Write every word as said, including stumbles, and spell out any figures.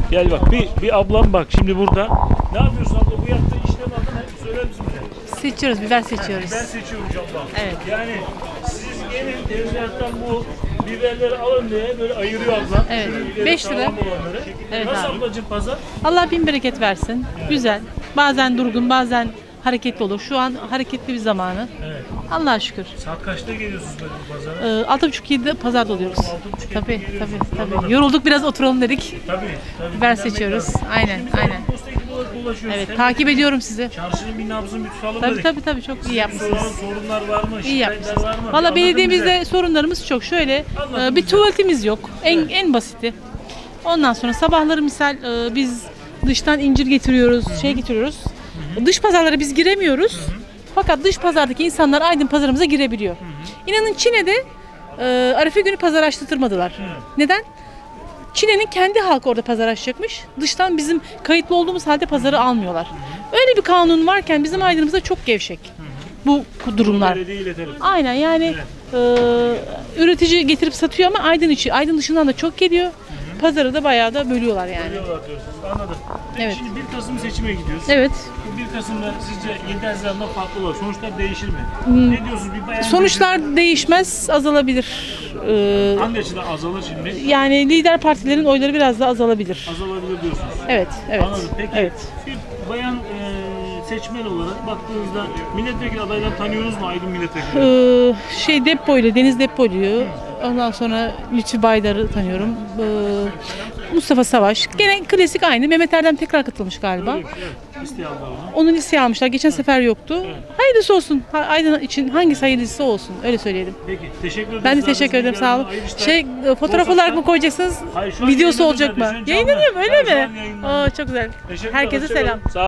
Gel bak bir, bir ablam bak şimdi burada. Ne yapıyorsun abla? Bu yaptığın işlerin adını hep söyler misin bize? Seçiyoruz, biber seçiyoruz. Biber seçiyormuş ablam. Evet. Yani siz gelin tezgahtan bu biberleri alın diye böyle ayırıyor ablam. Evet. Şu ileri beş lira. sağlam olanları. Evet Nasıl abi. ablacığım pazar? Allah bin bereket versin. Güzel. Bazen durgun, bazen hareketli olur. Şu an hareketli bir zamanı. Evet. Allah'a şükür. Saat kaçta geliyorsunuz böyle bu pazara? Ee, altı buçuk yedide pazarda oluyoruz. Altı buçuk Tabii, yedide tabii, geliyorsunuz. tabii. Anladım. Yorulduk, biraz oturalım dedik. Tabii. tabii. Biber Dinlenmek seçiyoruz. lazım. Aynen, Şimdi biz aynen. Ağustos'ta gibi dolaşıyoruz. Evet, Hem takip de ediyorum sizi. çarşının bir nabzını bir tutalım Tabii dedik. tabii tabii çok iyi Sorun, yapmışsınız. sorunlar var mı? İyi Şikayetler yapmışsınız. var mı? Bir Valla anlatın belediyemizde bize. sorunlarımız çok. Şöyle Anlatın e, bir bize. tuvaletimiz yok. En en basiti. Ondan sonra sabahları misal e, biz dıştan incir getiriyoruz, şey getiriyoruz. Dış pazarlara biz giremiyoruz. Fakat dış pazardaki insanlar Aydın pazarımıza girebiliyor. İnanın Çin'de e, Arife günü pazar açtırmadılar. Neden? Çin'in kendi halkı orada pazar açacakmış. Dıştan bizim kayıtlı olduğumuz halde pazarı almıyorlar. Öyle bir kanun varken bizim Aydın'ımızda çok gevşek bu durumlar. Belediye iletelim. Aynen yani e, üretici getirip satıyor ama Aydın içi, Aydın dışından da çok geliyor. Pazarı da bayağı da bölüyorlar yani. Biliyorlar diyorsunuz. Anladım. Peki Evet. şimdi bir Kasım seçime gidiyoruz. Evet. Bu bir Kasım'da sizce yedi Haziran'da farklı olur. Sonuçlar değişir mi? Ne diyorsunuz? Bir bayan Sonuçlar değişmez, azalabilir. Ee, hangi açıdan azalır şimdi? yani lider partilerin oyları biraz daha azalabilir. Azalabilir diyorsunuz. Evet, evet. Anladım. Peki Evet. bir bayan e, seçmen olarak baktığınızda milletvekili adaylarını tanıyorsunuz mu Aydın milletvekili? Ee, şey Depoylu, Deniz Depoylu'yu, ondan sonra Lütfü Baydar'ı tanıyorum. Ee, Mustafa Savaş. Gene klasik aynı. Mehmet Erdem tekrar katılmış galiba. Evet, evet. İsteği aldılar onu. Onu listeye almışlar. Geçen sefer yoktu. Hayırlısı olsun. Ha- Aydın için hangisi hayırlısı olsun. Öyle söyleyelim. Peki teşekkür ederim. Ben de teşekkür ederim. Sağ olun. Şey e, fotoğraf olarak mı koyacaksınız? Hayır, şu an Videosu yayınlanıyor olacak mı? zaten, şu an Yayınlanıyor mu? canlı. Öyle Evet, şu mi? an yayınlanıyor. Aa, çok güzel. Teşekkürler, Herkese hoşça kalın. selam. Sağ